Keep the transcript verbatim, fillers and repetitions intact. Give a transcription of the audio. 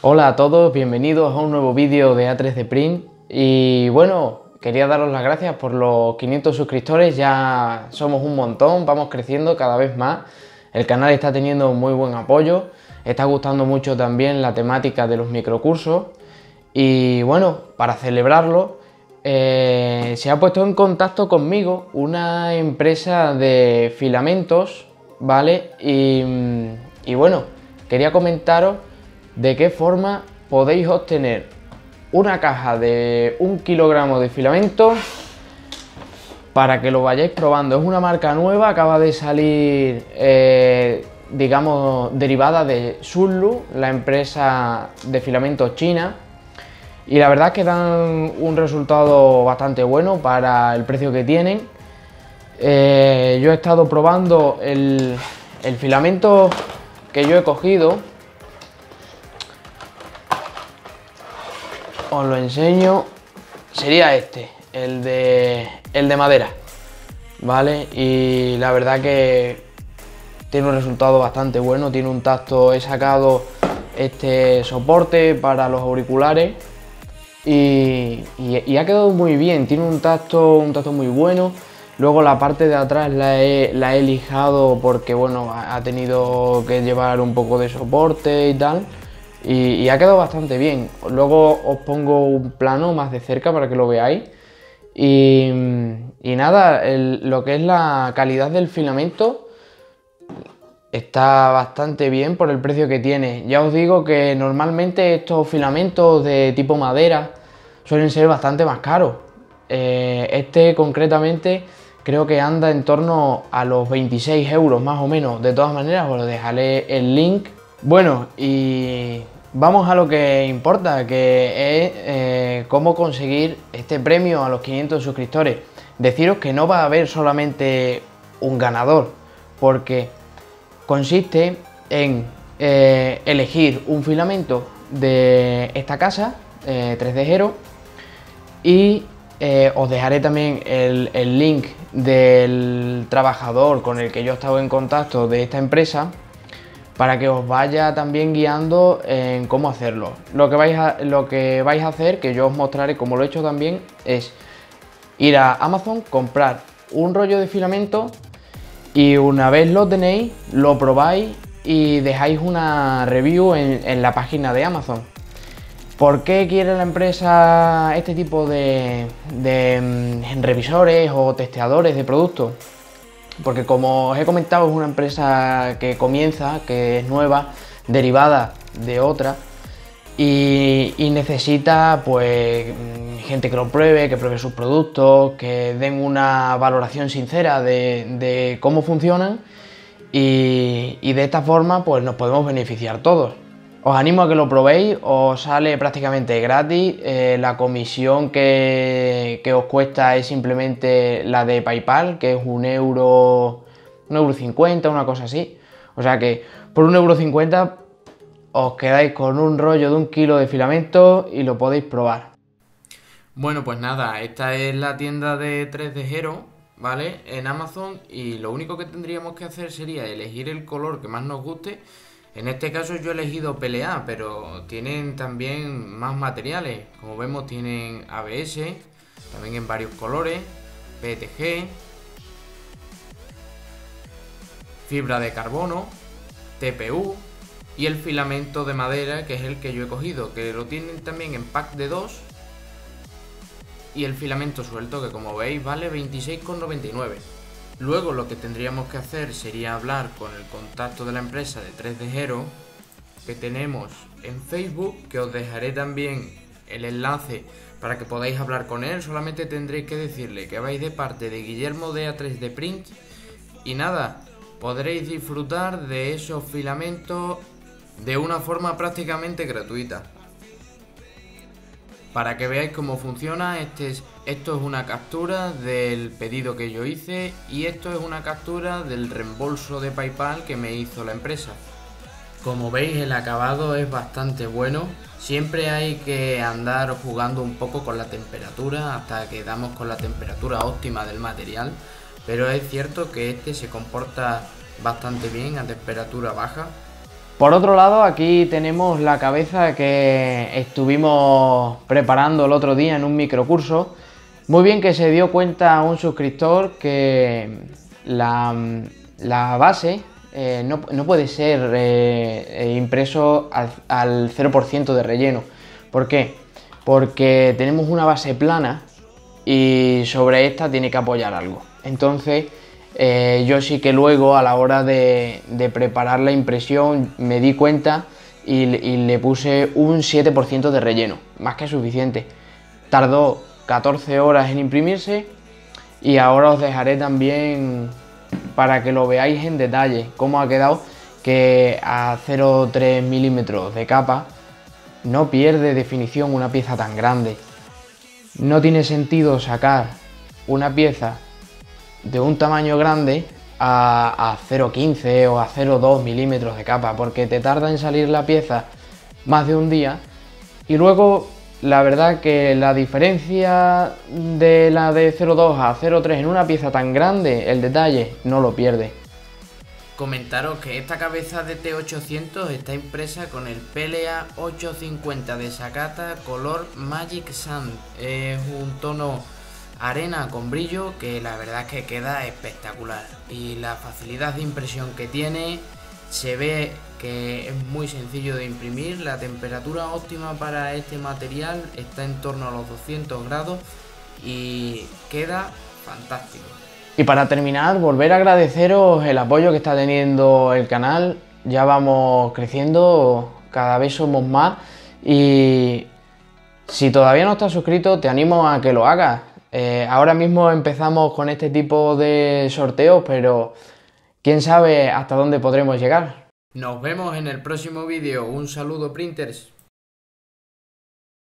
Hola a todos, bienvenidos a un nuevo vídeo de A tres D Print y bueno, quería daros las gracias por los quinientos suscriptores, ya somos un montón, vamos creciendo cada vez más, el canal está teniendo muy buen apoyo, está gustando mucho también la temática de los microcursos y bueno, para celebrarlo eh, se ha puesto en contacto conmigo una empresa de filamentos, ¿vale? Y, y bueno, quería comentaros de qué forma podéis obtener una caja de un kilogramo de filamento para que lo vayáis probando. Es una marca nueva, acaba de salir, eh, digamos, derivada de Sunlu, la empresa de filamentos china, y la verdad es que dan un resultado bastante bueno para el precio que tienen. Eh, yo he estado probando el, el filamento que yo he cogido. Os lo enseño, sería este, el de, el de madera, ¿vale? Y la verdad que tiene un resultado bastante bueno, tiene un tacto, he sacado este soporte para los auriculares y, y, y ha quedado muy bien, tiene un tacto, un tacto muy bueno. Luego la parte de atrás la he, la he lijado porque bueno, ha tenido que llevar un poco de soporte y tal. Y, y ha quedado bastante bien. Luego os pongo un plano más de cerca para que lo veáis. Y, y nada, el, lo que es la calidad del filamento está bastante bien por el precio que tiene. Ya os digo que normalmente estos filamentos de tipo madera suelen ser bastante más caros. Eh, este concretamente creo que anda en torno a los veintiséis euros más o menos. De todas maneras os dejaré el link. Bueno, y vamos a lo que importa, que es eh, cómo conseguir este premio a los quinientos suscriptores. Deciros que no va a haber solamente un ganador, porque consiste en eh, elegir un filamento de esta casa, eh, tres D Hero, y eh, os dejaré también el, el link del trabajador con el que yo he estado en contacto de esta empresa, para que os vaya también guiando en cómo hacerlo. Lo que vais a, lo que vais a hacer, que yo os mostraré cómo lo he hecho también, es ir a Amazon, comprar un rollo de filamento y una vez lo tenéis, lo probáis y dejáis una review en, en la página de Amazon. ¿Por qué quiere la empresa este tipo de, de mm, revisores o testeadores de productos? Porque como os he comentado, es una empresa que comienza, que es nueva, derivada de otra y, y necesita pues gente que lo pruebe, que pruebe sus productos, que den una valoración sincera de, de cómo funcionan y, y de esta forma pues nos podemos beneficiar todos. Os animo a que lo probéis, os sale prácticamente gratis, eh, la comisión que, que os cuesta es simplemente la de PayPal, que es un euro, un euro cincuenta, una cosa así. O sea que por un euro cincuenta os quedáis con un rollo de un kilo de filamento y lo podéis probar. Bueno, pues nada, esta es la tienda de tres D Hero, ¿vale? En Amazon, y lo único que tendríamos que hacer sería elegir el color que más nos guste. En este caso yo he elegido P L A, pero tienen también más materiales. Como vemos tienen A B S, también en varios colores, P E T G, fibra de carbono, T P U y el filamento de madera, que es el que yo he cogido, que lo tienen también en pack de dos, y el filamento suelto, que como veis vale veintiséis con noventa y nueve. Luego lo que tendríamos que hacer sería hablar con el contacto de la empresa de tres D Hero, que tenemos en Facebook, que os dejaré también el enlace para que podáis hablar con él. Solamente tendréis que decirle que vais de parte de Guillermo de A tres D Print y nada, podréis disfrutar de esos filamentos de una forma prácticamente gratuita. Para que veáis cómo funciona, este es, esto es una captura del pedido que yo hice y esto es una captura del reembolso de PayPal que me hizo la empresa. Como veis, el acabado es bastante bueno. Siempre hay que andar jugando un poco con la temperatura hasta que damos con la temperatura óptima del material, pero es cierto que este se comporta bastante bien a temperatura baja Por otro lado, aquí tenemos la cabeza que estuvimos preparando el otro día en un microcurso. Muy bien que se dio cuenta un suscriptor que la, la base eh, no, no puede ser eh, impreso al, al cero por ciento de relleno. ¿Por qué? Porque tenemos una base plana y sobre esta tiene que apoyar algo. Entonces, eh, yo sí que luego a la hora de, de preparar la impresión me di cuenta y, y le puse un siete por ciento de relleno, más que suficiente. Tardó catorce horas en imprimirse y ahora os dejaré también para que lo veáis en detalle cómo ha quedado, que a cero coma tres milímetros de capa no pierde definición una pieza tan grande. No tiene sentido sacar una pieza de un tamaño grande a, a cero coma quince o a cero coma dos milímetros de capa, porque te tarda en salir la pieza más de un día. Y luego la verdad que la diferencia de la de cero coma dos a cero coma tres en una pieza tan grande, el detalle no lo pierde. Comentaros que esta cabeza de T ochocientos está impresa con el P L A ochocientos cincuenta de Sakata color Magic Sand. Es un tono arena con brillo que la verdad es que queda espectacular, y la facilidad de impresión que tiene, se ve que es muy sencillo de imprimir. La temperatura óptima para este material está en torno a los doscientos grados y queda fantástico. Y para terminar, volver a agradeceros el apoyo que está teniendo el canal. Ya vamos creciendo, cada vez somos más, y si todavía no estás suscrito te animo a que lo hagas. Eh, ahora mismo empezamos con este tipo de sorteos, pero quién sabe hasta dónde podremos llegar. Nos vemos en el próximo vídeo. Un saludo, printers.